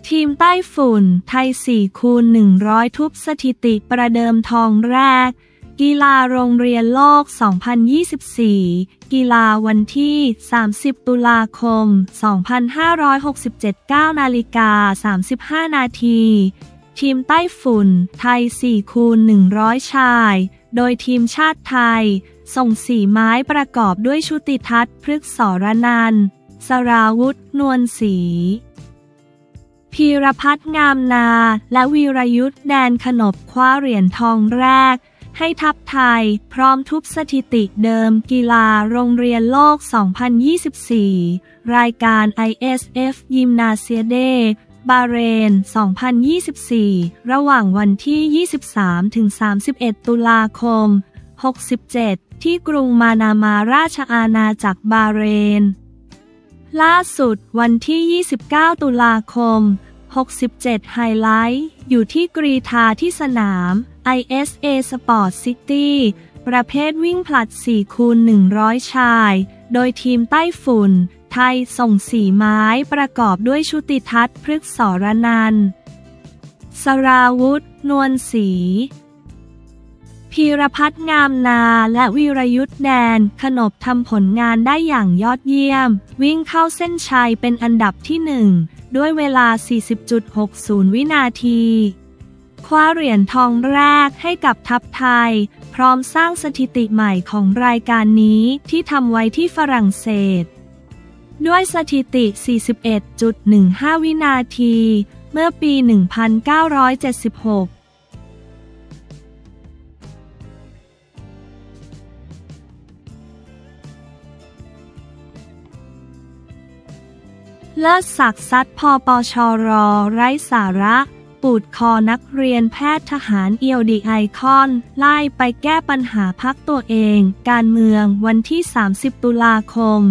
ทีมไต้ฝุ่นไทย 4x100 ทุบสถิติประเดิมทองแรกกีฬาโรงเรียนโลก 2024 กีฬาวันที่ 30 ตุลาคม 2567 9:35 นาทีทีมไต้ฝุ่นไทย 4x100 ชาย โดยทีมชาติไทยส่ง4ไม้ประกอบด้วยชุติทัศน์ พฤกษสรนันท์ สราวุธ นวลศรีพีรพัฒน์ งามนา และวีรยุทธ แดนขนบคว้าเหรียญทองแรกให้ทัพไทยพร้อมทุบสถิติเดิมกีฬาโรงเรียนโลก 2024 รายการ ISF ยิมนาเซียเดบาห์เรน 2024 ระหว่างวันที่ 23-31 ตุลาคม 67 ที่กรุงมานามาราชอาณาจักรบาห์เรนล่าสุดวันที่ 29 ตุลาคม 67 ไฮไลท์อยู่ที่กรีฑาที่สนาม ISA Sport City ประเภทวิ่งผลัด 4x100 ชาย โดยทีมไต้ฝุ่นไทยส่ง4ไม้ประกอบด้วยชุติทัศน์ พฤกษสรนันท์ สราวุธ นวลศรีพีรพัฒน์ งามนาและวีรยุทธ แดนขนบทำผลงานได้อย่างยอดเยี่ยมวิ่งเข้าเส้นชัยเป็นอันดับที่1ด้วยเวลา 40.60 วินาทีคว้าเหรียญทองแรกให้กับทัพไทยพร้อมสร้างสถิติใหม่ของรายการนี้ที่ทำไว้ที่ฝรั่งเศสด้วยสถิติ 41.15 วินาทีเมื่อปี 1976เลิศศักดิ์ซัด พปชร.ไร้สาระปูดคอนักเรียนแพทย์ทหารเอียวดีไอคอนไล่ไปแก้ปัญหาพักตัวเองการเมืองวันที่ 30 ตุลาคม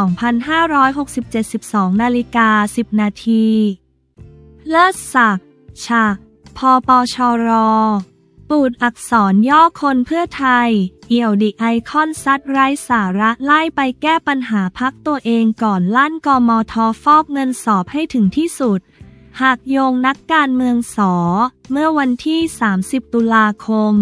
2567 12:10 นาทีเลิศศักดิ์ ฉะ พปชร.ปูดอักษรย่อคนเพื่อไทยเอี่ยวดิไอคอนซัดไร้สาระไล่ไปแก้ปัญหาพักตัวเองก่อนลั่นกมท.ฟอกเงินสอบให้ถึงที่สุดหากโยงนักการเมืองเมื่อวันที่ 30 ตุลาคม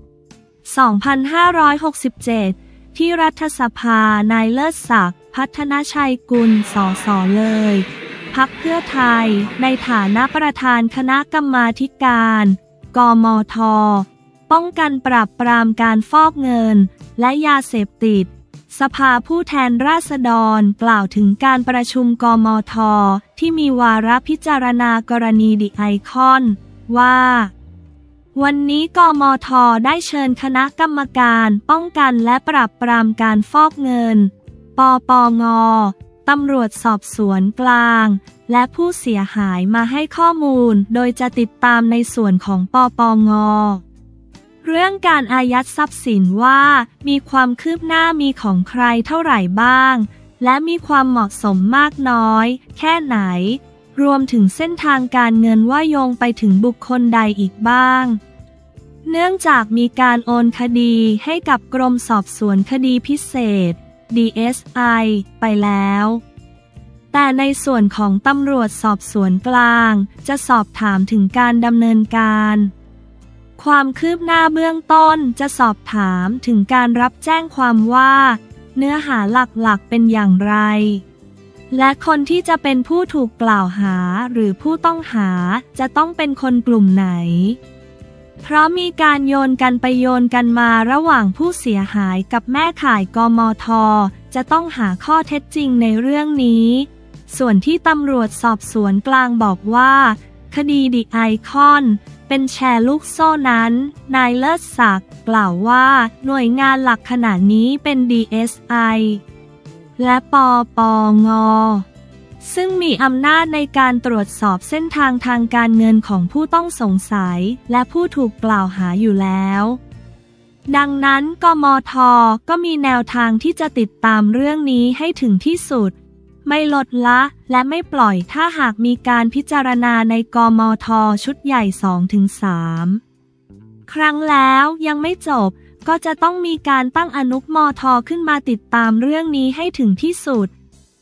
2567 ที่รัฐสภานายเลิศศักดิ์ พัฒนชัยกุล สส.เลยพรรคเพื่อไทยในฐานะประธานคณะกรรมาธิการกมท.ป้องกันปราบปรามการฟอกเงินและยาเสพติดสภาผู้แทนราษฎรกล่าวถึงการประชุมกมท.ที่มีวาระพิจารณากรณีดิไอคอนว่าวันนี้กมท.ได้เชิญคณะกรรมการป้องกันและปราบปรามการฟอกเงินปปง.ตำรวจสอบสวนกลางและผู้เสียหายมาให้ข้อมูลโดยจะติดตามในส่วนของปปง.เรื่องการอายัดทรัพย์สินว่ามีความคืบหน้ามีของใครเท่าไหร่บ้างและมีความเหมาะสมมากน้อยแค่ไหนรวมถึงเส้นทางการเงินว่าโยงไปถึงบุคคลใดอีกบ้างเนื่องจากมีการโอนคดีให้กับกรมสอบสวนคดีพิเศษ DSI ไปแล้วแต่ในส่วนของตำรวจสอบสวนกลางจะสอบถามถึงการดำเนินการความคืบหน้าเบื้องต้นจะสอบถามถึงการรับแจ้งความว่าเนื้อหาหลักๆเป็นอย่างไรและคนที่จะเป็นผู้ถูกกล่าวหาหรือผู้ต้องหาจะต้องเป็นคนกลุ่มไหนเพราะมีการโยนกันไปโยนกันมาระหว่างผู้เสียหายกับแม่ข่ายกมท.จะต้องหาข้อเท็จจริงในเรื่องนี้ส่วนที่ตำรวจสอบสวนกลางบอกว่าคดีดิไอคอนเป็นแชร์ลูกโซ่นั้นนายเลิศศักดิ์กล่าวว่าหน่วยงานหลักขณะนี้เป็น DSI และปปง.ซึ่งมีอำนาจในการตรวจสอบเส้นทางทางการเงินของผู้ต้องสงสัยและผู้ถูกกล่าวหาอยู่แล้วดังนั้นกมท.ก็มีแนวทางที่จะติดตามเรื่องนี้ให้ถึงที่สุดไม่ลดละและไม่ปล่อยถ้าหากมีการพิจารณาในกมท.ชุดใหญ่ 2-3 ครั้งแล้วยังไม่จบก็จะต้องมีการตั้งอนุมท.ขึ้นมาติดตามเรื่องนี้ให้ถึงที่สุด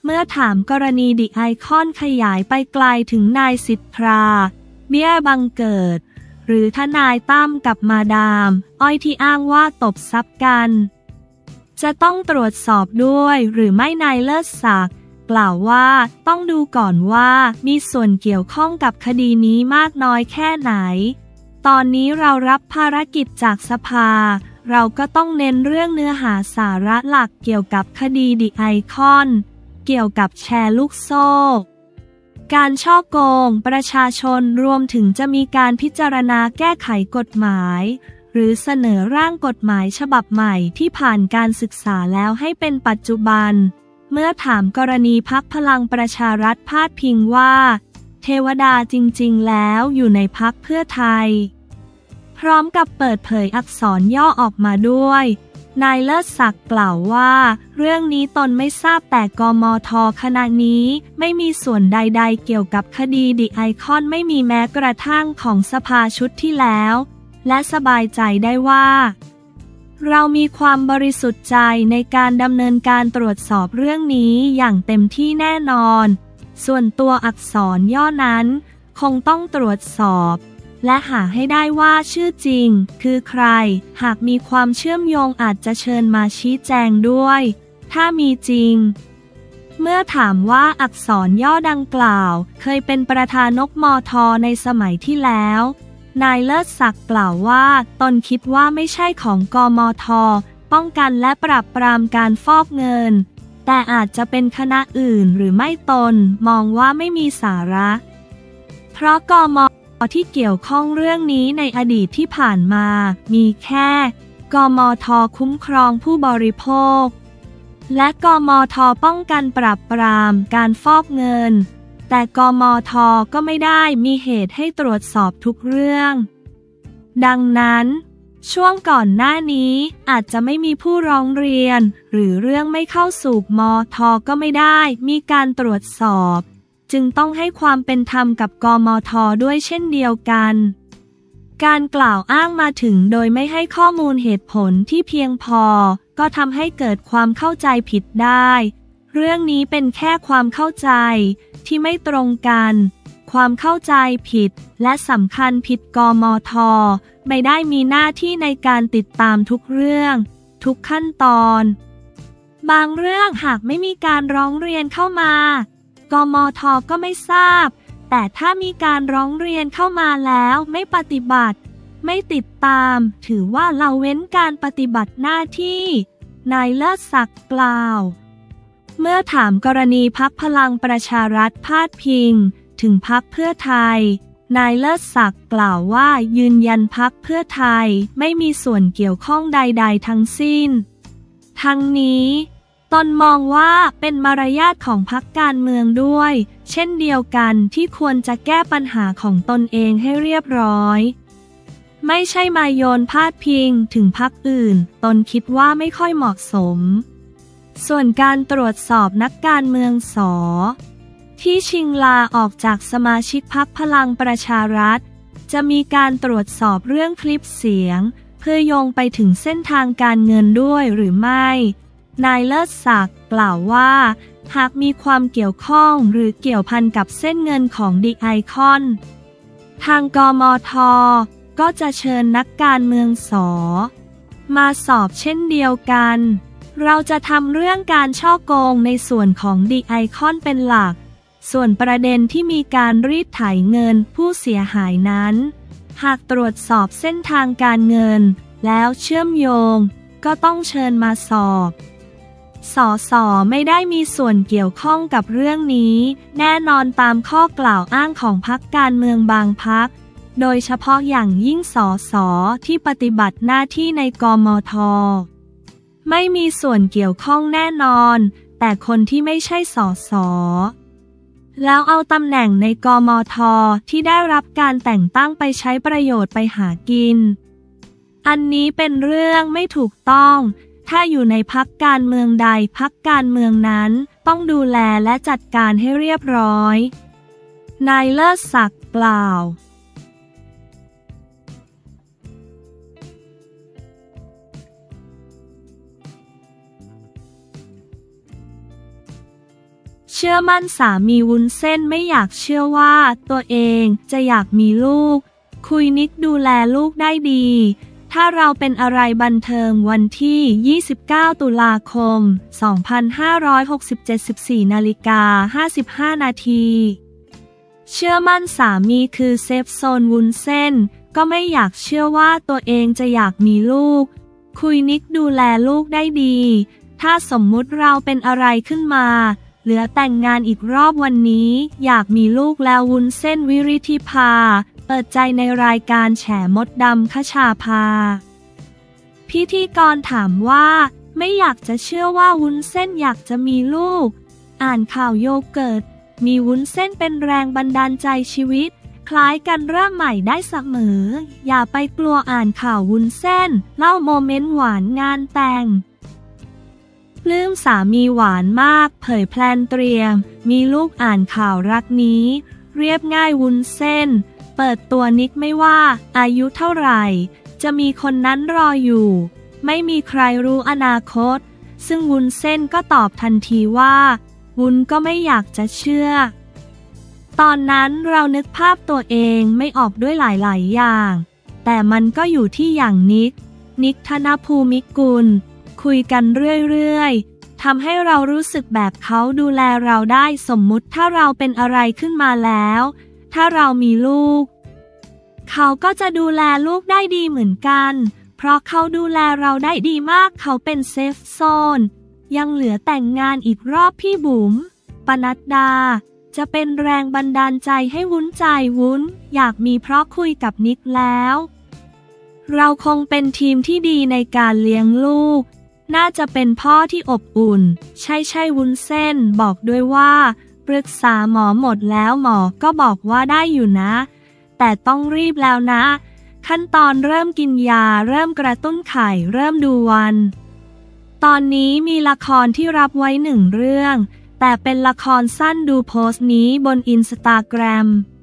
เมื่อถามกรณีดิไอคอนขยายไปไกลถึงนายสิทธาเบี้ยบังเกิดหรือทนายตั้มกับมาดามอ้อยที่อ้างว่าตบทรัพย์กันจะต้องตรวจสอบด้วยหรือไม่นายเลิศศักดิ์กล่าวว่าต้องดูก่อนว่ามีส่วนเกี่ยวข้องกับคดีนี้มากน้อยแค่ไหนตอนนี้เรารับภารกิจจากสภาเราก็ต้องเน้นเรื่องเนื้อหาสาระหลักเกี่ยวกับคดีดิไอคอนเกี่ยวกับแชร์ลูกโซ่การฉ้อโกงประชาชนรวมถึงจะมีการพิจารณาแก้ไขกฎหมายหรือเสนอร่างกฎหมายฉบับใหม่ที่ผ่านการศึกษาแล้วให้เป็นปัจจุบันเมื่อถามกรณีพรรคพลังประชารัฐพาดพิงว่าเทวดาจริงๆแล้วอยู่ในพรรคเพื่อไทยพร้อมกับเปิดเผยอักษรย่อออกมาด้วยนายเลิศศักดิ์กล่าวว่าเรื่องนี้ตนไม่ทราบแต่กมท.ขณะนี้ไม่มีส่วนใดๆเกี่ยวกับคดีดิไอคอนไม่มีแม้กระทั่งของสภาชุดที่แล้วและสบายใจได้ว่าเรามีความบริสุทธิ์ใจในการดำเนินการตรวจสอบเรื่องนี้อย่างเต็มที่แน่นอนส่วนตัวอักษรย่อนั้นคงต้องตรวจสอบและหาให้ได้ว่าชื่อจริงคือใครหากมีความเชื่อมโยงอาจจะเชิญมาชี้แจงด้วยถ้ามีจริงเมื่อถามว่าอักษรย่อดังกล่าวเคยเป็นประธานนกมท.ในสมัยที่แล้วนายเลิศศักดิ์กล่าวว่าตนคิดว่าไม่ใช่ของกมท.ป้องกันและปราบปรามการฟอกเงินแต่อาจจะเป็นคณะอื่นหรือไม่ตนมองว่าไม่มีสาระเพราะกม.ที่เกี่ยวข้องเรื่องนี้ในอดีตที่ผ่านมามีแค่กมท.คุ้มครองผู้บริโภคและกมท.ป้องกันปราบปรามการฟอกเงินแต่กมท.ก็ไม่ได้มีเหตุให้ตรวจสอบทุกเรื่องดังนั้นช่วงก่อนหน้านี้อาจจะไม่มีผู้ร้องเรียนหรือเรื่องไม่เข้าสู่มท.ก็ไม่ได้มีการตรวจสอบจึงต้องให้ความเป็นธรรมกับกมท.ด้วยเช่นเดียวกันการกล่าวอ้างมาถึงโดยไม่ให้ข้อมูลเหตุผลที่เพียงพอก็ทำให้เกิดความเข้าใจผิดได้เรื่องนี้เป็นแค่ความเข้าใจที่ไม่ตรงกันความเข้าใจผิดและสำคัญผิดกมท.ไม่ได้มีหน้าที่ในการติดตามทุกเรื่องทุกขั้นตอนบางเรื่องหากไม่มีการร้องเรียนเข้ามากมท.ก็ไม่ทราบแต่ถ้ามีการร้องเรียนเข้ามาแล้วไม่ปฏิบัติไม่ติดตามถือว่าละเว้นการปฏิบัติหน้าที่นายเลิศศักดิ์กล่าวเมื่อถามกรณีพรรคพลังประชารัฐพาดพิงถึงพรรคเพื่อไทยนายเลิศศักดิ์กล่าวว่ายืนยันพรรคเพื่อไทยไม่มีส่วนเกี่ยวข้องใดๆทั้งสิ้นทั้งนี้ตนมองว่าเป็นมารยาทของพรรคการเมืองด้วยเช่นเดียวกันที่ควรจะแก้ปัญหาของตนเองให้เรียบร้อยไม่ใช่มาโยนพาดพิงถึงพรรคอื่นตนคิดว่าไม่ค่อยเหมาะสมส่วนการตรวจสอบนักการเมืองที่ชิงลาออกจากสมาชิกพรรคพลังประชารัฐจะมีการตรวจสอบเรื่องคลิปเสียงเพื่อโยงไปถึงเส้นทางการเงินด้วยหรือไม่นายเลิศศักดิ์กล่าวว่าหากมีความเกี่ยวข้องหรือเกี่ยวพันกับเส้นเงินของดิไอคอนทางกมท.ก็จะเชิญนักการเมืองมาสอบเช่นเดียวกันเราจะทำเรื่องการฉ้อโกงในส่วนของดิไอคอนเป็นหลักส่วนประเด็นที่มีการรีดไถเงินผู้เสียหายนั้นหากตรวจสอบเส้นทางการเงินแล้วเชื่อมโยงก็ต้องเชิญมาสอบสส.ไม่ได้มีส่วนเกี่ยวข้องกับเรื่องนี้แน่นอนตามข้อกล่าวอ้างของพรรคการเมืองบางพรรคโดยเฉพาะอย่างยิ่งสส.ที่ปฏิบัติหน้าที่ในกมท.ไม่มีส่วนเกี่ยวข้องแน่นอนแต่คนที่ไม่ใช่สส.แล้วเอาตำแหน่งในกมท.ที่ได้รับการแต่งตั้งไปใช้ประโยชน์ไปหากินอันนี้เป็นเรื่องไม่ถูกต้องถ้าอยู่ในพรรคการเมืองใดพรรคการเมืองนั้นต้องดูแลและจัดการให้เรียบร้อยนายเลิศศักดิ์กล่าวชื่อมั่นสามีวุ้นเส้นไม่อยากเชื่อว่าตัวเองจะอยากมีลูกคุยนิกดูแลลูกได้ดีถ้าเราเป็นอะไรบันเทิงวันที่ 29 ตุลาคม 2567 14:55 นาทีเชื่อมั่นสามีคือเซฟโซนวุ้นเส้นก็ไม่อยากเชื่อว่าตัวเองจะอยากมีลูกคุยนิกดูแลลูกได้ดีถ้าสมมุติเราเป็นอะไรขึ้นมาเหลือแต่งงานอีกรอบวันนี้อยากมีลูกแล้ววุ้นเส้นวิริธิภาเปิดใจในรายการแฉมดดำคชาภาพิธีกรถามว่าไม่อยากจะเชื่อว่าวุ้นเส้นอยากจะมีลูกอ่านข่าวโยเกิร์ตมีวุ้นเส้นเป็นแรงบันดาลใจชีวิตคล้ายกันเริ่มใหม่ได้เสมออย่าไปกลัวอ่านข่าววุ้นเส้นเล่าโมเมนต์หวานงานแต่งปลื้มสามีหวานมากเผยแพลนเตรียมมีลูกอ่านข่าวรักนี้เรียบง่ายวุ้นเส้นเปิดตัวนิกไม่ว่าอายุเท่าไหร่จะมีคนนั้นรออยู่ไม่มีใครรู้อนาคตซึ่งวุ้นเส้นก็ตอบทันทีว่าวุ้นก็ไม่อยากจะเชื่อตอนนั้นเรานึกภาพตัวเองไม่ออกด้วยหลายๆอย่างแต่มันก็อยู่ที่อย่างนิกธนภูมิกุลคุยกันเรื่อยๆทำให้เรารู้สึกแบบเขาดูแลเราได้สมมุติถ้าเราเป็นอะไรขึ้นมาแล้วถ้าเรามีลูกเขาก็จะดูแลลูกได้ดีเหมือนกันเพราะเขาดูแลเราได้ดีมากเขาเป็นเซฟโซนยังเหลือแต่งงานอีกรอบพี่บุ๋มปนัดดาจะเป็นแรงบันดาลใจให้วุ้นใจวุ้นอยากมีเพราะคุยกับนิกแล้วเราคงเป็นทีมที่ดีในการเลี้ยงลูกน่าจะเป็นพ่อที่อบอุ่นใช่วุ้นเส้นบอกด้วยว่าปรึกษาหมอหมดแล้วหมอก็บอกว่าได้อยู่นะแต่ต้องรีบแล้วนะขั้นตอนเริ่มกินยาเริ่มกระตุ้นไข่เริ่มดูวันตอนนี้มีละครที่รับไว้1 เรื่องแต่เป็นละครสั้นดูโพสต์นี้บนอินสตาแกรม